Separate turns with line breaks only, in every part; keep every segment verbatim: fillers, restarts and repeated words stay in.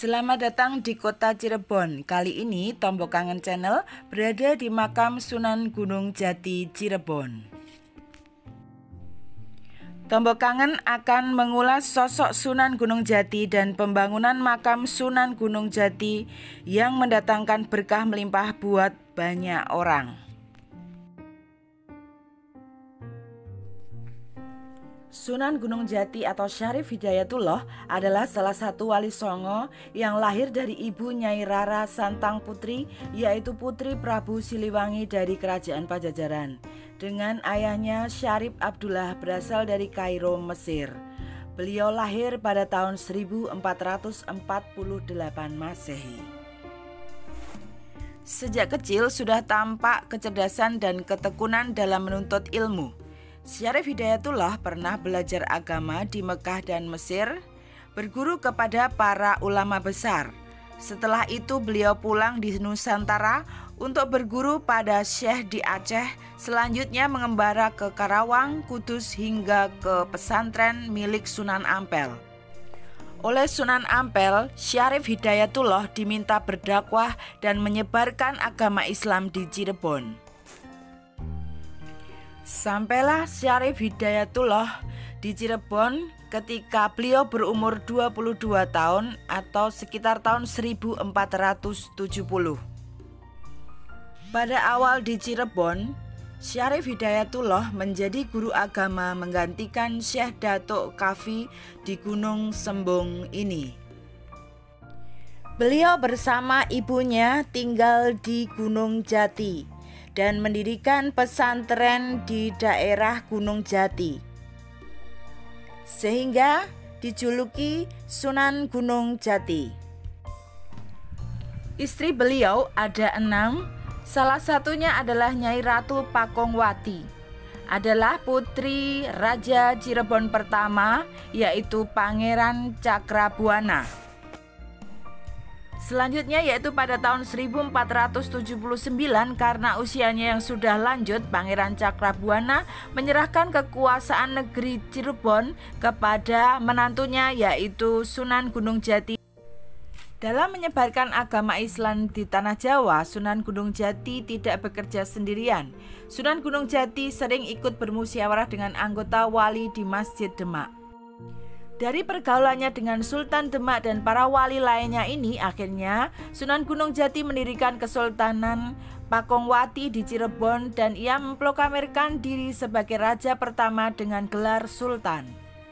Selamat datang di kota Cirebon. Kali ini Tombok Kangen Channel berada di makam Sunan Gunung Jati, Cirebon. Tombok Kangen akan mengulas sosok Sunan Gunung Jati dan pembangunan makam Sunan Gunung Jati yang mendatangkan berkah melimpah buat banyak orang. Sunan Gunung Jati atau Syarif Hidayatullah adalah salah satu wali songo yang lahir dari ibu Nyai Rara Santang Putri, yaitu putri Prabu Siliwangi dari Kerajaan Pajajaran, dengan ayahnya Syarif Abdullah berasal dari Kairo, Mesir. Beliau lahir pada tahun seribu empat ratus empat puluh delapan Masehi. Sejak kecil sudah tampak kecerdasan dan ketekunan dalam menuntut ilmu. Syarif Hidayatullah pernah belajar agama di Mekah dan Mesir, berguru kepada para ulama besar. Setelah itu beliau pulang di Nusantara untuk berguru pada Syekh di Aceh, selanjutnya mengembara ke Karawang, Kudus hingga ke pesantren milik Sunan Ampel. Oleh Sunan Ampel, Syarif Hidayatullah diminta berdakwah dan menyebarkan agama Islam di Cirebon. Sampailah Syarif Hidayatullah di Cirebon ketika beliau berumur dua puluh dua tahun atau sekitar tahun seribu empat ratus tujuh puluh. Pada awal di Cirebon, Syarif Hidayatullah menjadi guru agama menggantikan Syekh Datuk Kafi di Gunung Sembung ini. Beliau bersama ibunya tinggal di Gunung Jati dan mendirikan pesantren di daerah Gunung Jati, sehingga dijuluki Sunan Gunung Jati. Istri beliau ada enam, salah satunya adalah Nyai Ratu Pakongwati, adalah putri Raja Cirebon pertama, yaitu Pangeran Cakrabuana. Selanjutnya yaitu pada tahun seribu empat ratus tujuh puluh sembilan, karena usianya yang sudah lanjut, Pangeran Cakrabuana menyerahkan kekuasaan negeri Cirebon kepada menantunya yaitu Sunan Gunung Jati. Dalam menyebarkan agama Islam di tanah Jawa, Sunan Gunung Jati tidak bekerja sendirian. Sunan Gunung Jati sering ikut bermusyawarah dengan anggota wali di Masjid Demak. Dari pergaulannya dengan Sultan Demak dan para wali lainnya ini, akhirnya Sunan Gunung Jati mendirikan Kesultanan Pakongwati di Cirebon dan ia memproklamirkan diri sebagai raja pertama dengan gelar Sultan.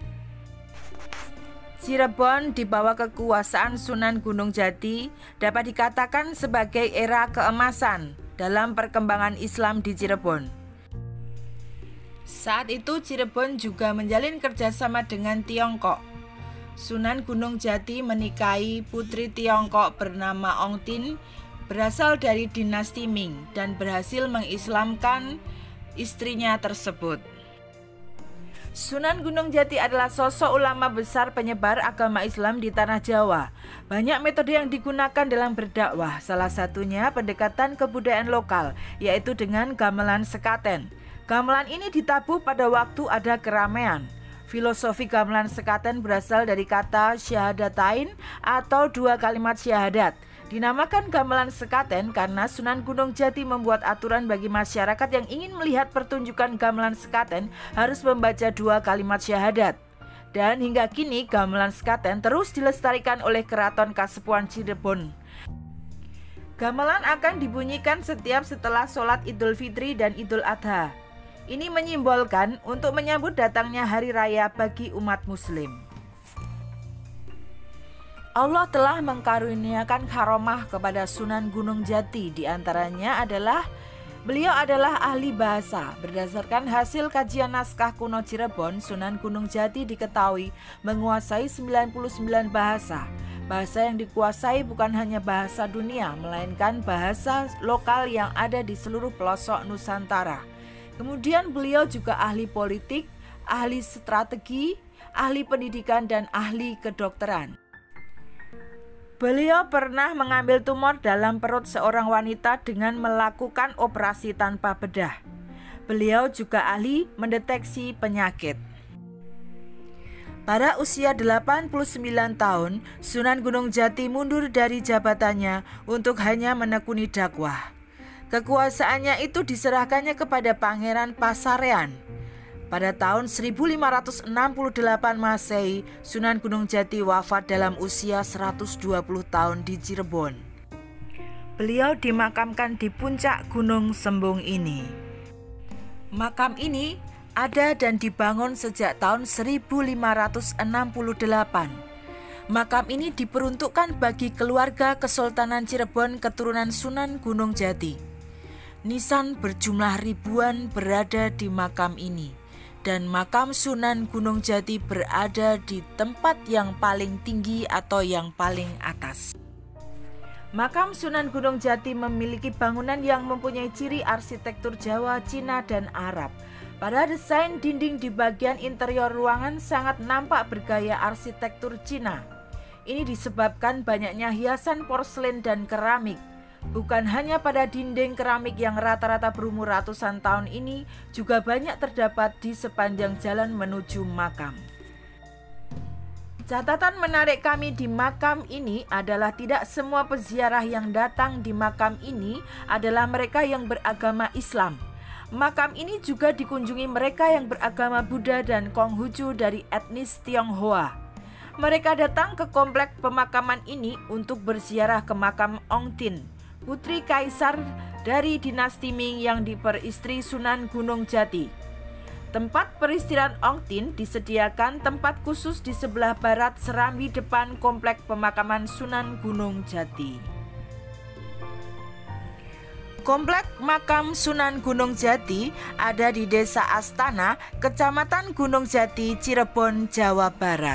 Cirebon di bawah kekuasaan Sunan Gunung Jati dapat dikatakan sebagai era keemasan dalam perkembangan Islam di Cirebon. Saat itu Cirebon juga menjalin kerjasama dengan Tiongkok. Sunan Gunung Jati menikahi putri Tiongkok bernama Ong Tin, berasal dari dinasti Ming, dan berhasil mengislamkan istrinya tersebut. Sunan Gunung Jati adalah sosok ulama besar penyebar agama Islam di tanah Jawa. Banyak metode yang digunakan dalam berdakwah, salah satunya pendekatan kebudayaan lokal, yaitu dengan gamelan sekaten. Gamelan ini ditabuh pada waktu ada keramaian. Filosofi gamelan sekaten berasal dari kata syahadatain atau dua kalimat syahadat. Dinamakan gamelan sekaten karena Sunan Gunung Jati membuat aturan bagi masyarakat yang ingin melihat pertunjukan gamelan sekaten harus membaca dua kalimat syahadat. Dan hingga kini gamelan sekaten terus dilestarikan oleh Keraton Kasepuhan Cirebon. Gamelan akan dibunyikan setiap setelah sholat Idul Fitri dan Idul Adha. Ini menyimbolkan untuk menyambut datangnya hari raya bagi umat muslim. Allah telah mengkaruniakan karomah kepada Sunan Gunung Jati, diantaranya adalah beliau adalah ahli bahasa. Berdasarkan hasil kajian naskah kuno Cirebon, Sunan Gunung Jati diketahui menguasai sembilan puluh sembilan bahasa. Bahasa yang dikuasai bukan hanya bahasa dunia, melainkan bahasa lokal yang ada di seluruh pelosok Nusantara. Kemudian beliau juga ahli politik, ahli strategi, ahli pendidikan, dan ahli kedokteran. Beliau pernah mengambil tumor dalam perut seorang wanita dengan melakukan operasi tanpa bedah. Beliau juga ahli mendeteksi penyakit. Pada usia delapan puluh sembilan tahun, Sunan Gunung Jati mundur dari jabatannya untuk hanya menekuni dakwah. Kekuasaannya itu diserahkannya kepada Pangeran Pasarean. Pada tahun seribu lima ratus enam puluh delapan Masehi, Sunan Gunung Jati wafat dalam usia seratus dua puluh tahun di Cirebon. Beliau dimakamkan di puncak Gunung Sembung ini. Makam ini ada dan dibangun sejak tahun seribu lima ratus enam puluh delapan. Makam ini diperuntukkan bagi keluarga Kesultanan Cirebon keturunan Sunan Gunung Jati. Nisan berjumlah ribuan berada di makam ini, dan makam Sunan Gunung Jati berada di tempat yang paling tinggi atau yang paling atas. Makam Sunan Gunung Jati memiliki bangunan yang mempunyai ciri arsitektur Jawa, Cina, dan Arab. Pada desain dinding di bagian interior ruangan sangat nampak bergaya arsitektur Cina. Ini disebabkan banyaknya hiasan porselen dan keramik. Bukan hanya pada dinding keramik yang rata-rata berumur ratusan tahun ini, juga banyak terdapat di sepanjang jalan menuju makam. Catatan menarik kami di makam ini adalah tidak semua peziarah yang datang di makam ini adalah mereka yang beragama Islam. Makam ini juga dikunjungi mereka yang beragama Buddha dan Konghucu dari etnis Tionghoa. Mereka datang ke komplek pemakaman ini untuk berziarah ke makam Ong Tin, putri kaisar dari dinasti Ming yang diperistri Sunan Gunung Jati. Tempat peristirahatan Ong Tin disediakan tempat khusus di sebelah barat serambi depan komplek pemakaman Sunan Gunung Jati. Komplek makam Sunan Gunung Jati ada di Desa Astana, Kecamatan Gunung Jati, Cirebon, Jawa Barat.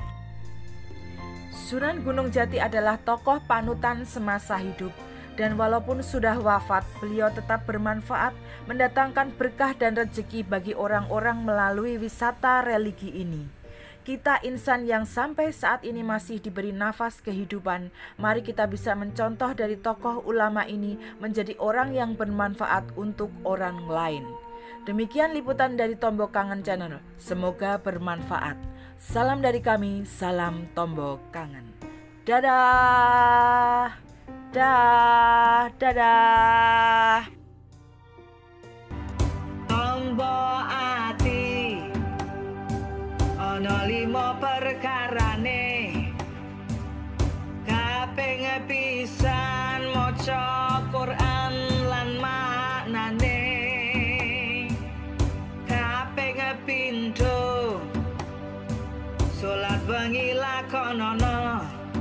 Sunan Gunung Jati adalah tokoh panutan semasa hidup, dan walaupun sudah wafat, beliau tetap bermanfaat, mendatangkan berkah dan rezeki bagi orang-orang melalui wisata religi ini. Kita insan yang sampai saat ini masih diberi nafas kehidupan, mari kita bisa mencontoh dari tokoh ulama ini menjadi orang yang bermanfaat untuk orang lain. Demikian liputan dari Tombok Kangen Channel, semoga bermanfaat. Salam dari kami, salam Tombok Kangen. Dadah, dah, dadah. Tombok ati ana limo perkarane, kaping pisan maca Quran lan maknane, kaping pindho salat wengi lakonono,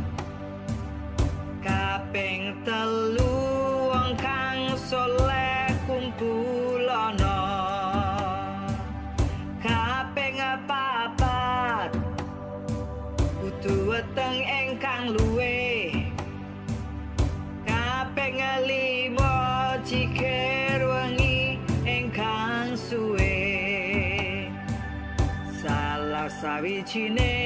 kaping telu wong kang saleh kumpulono, kaping papat kudu weteng ingkang luwe, kaping limo cikir wengi ingkang suwe. Salah sawijine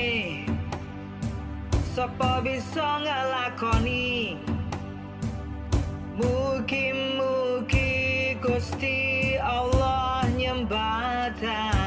sapa bisa ngelakoni, mugi-mugi Gusti Allah nyembadani.